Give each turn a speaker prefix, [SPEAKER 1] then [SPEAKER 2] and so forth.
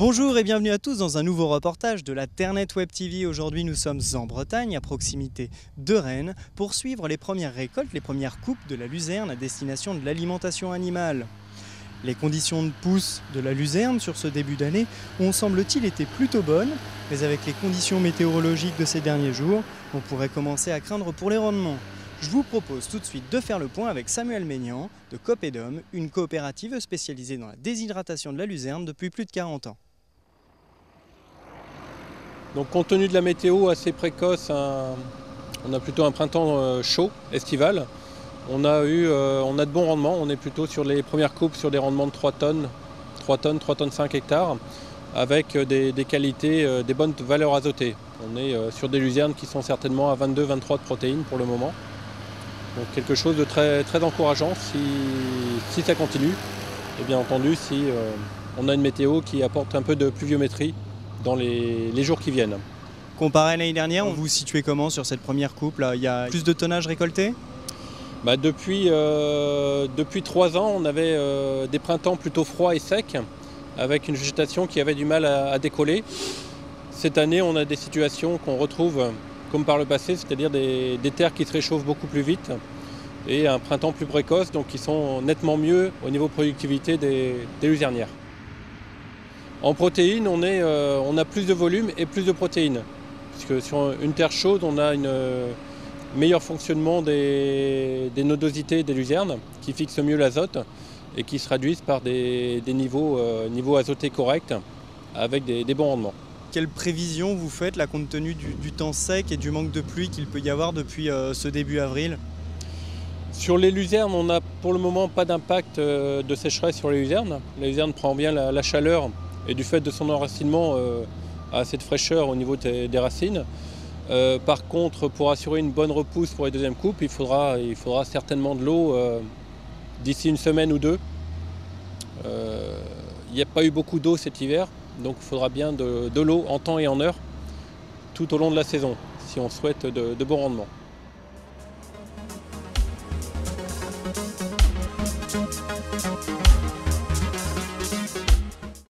[SPEAKER 1] Bonjour et bienvenue à tous dans un nouveau reportage de la Ternet Web TV. Aujourd'hui nous sommes en Bretagne, à proximité de Rennes, pour suivre les premières récoltes, les premières coupes de la luzerne à destination de l'alimentation animale. Les conditions de pousse de la luzerne sur ce début d'année ont semble-t-il été plutôt bonnes, mais avec les conditions météorologiques de ces derniers jours, on pourrait commencer à craindre pour les rendements. Je vous propose tout de suite de faire le point avec Samuel Maignan de Copedom, une coopérative spécialisée dans la déshydratation de la luzerne depuis plus de 40 ans.
[SPEAKER 2] Donc, compte tenu de la météo assez précoce, on a plutôt un printemps chaud, estival. On a de bons rendements, on est plutôt sur les premières coupes sur des rendements de 3 tonnes, 3 tonnes 5 hectares, avec des qualités, des bonnes valeurs azotées. On est sur des luzernes qui sont certainement à 22-23 de protéines pour le moment. Donc quelque chose de très, très encourageant si ça continue. Et bien entendu, si on a une météo qui apporte un peu de pluviométrie dans les jours qui viennent.
[SPEAKER 1] Comparé à l'année dernière, vous vous situez comment sur cette première coupe là? Il y a plus de tonnage récolté?
[SPEAKER 2] Depuis 3 ans, on avait des printemps plutôt froids et secs, avec une végétation qui avait du mal à décoller. Cette année, on a des situations qu'on retrouve comme par le passé, c'est-à-dire des terres qui se réchauffent beaucoup plus vite et un printemps plus précoce, donc qui sont nettement mieux au niveau productivité des luzernières. En protéines, on a plus de volume et plus de protéines, puisque sur une terre chaude, on a un meilleur fonctionnement des nodosités des luzernes, qui fixent mieux l'azote et qui se traduisent par des niveaux azotés corrects, avec des bons rendements.
[SPEAKER 1] Quelles prévisions vous faites là, compte tenu du temps sec et du manque de pluie qu'il peut y avoir depuis ce début avril?
[SPEAKER 2] Sur les luzernes, on n'a pour le moment pas d'impact de sécheresse sur les luzernes. La luzerne prend bien la chaleur et du fait de son enracinement a assez de fraîcheur au niveau des racines. Par contre, pour assurer une bonne repousse pour les deuxièmes coupes, il faudra certainement de l'eau d'ici une semaine ou deux. Il n'y a pas eu beaucoup d'eau cet hiver, donc il faudra bien de l'eau en temps et en heure tout au long de la saison, si on souhaite de bons rendements.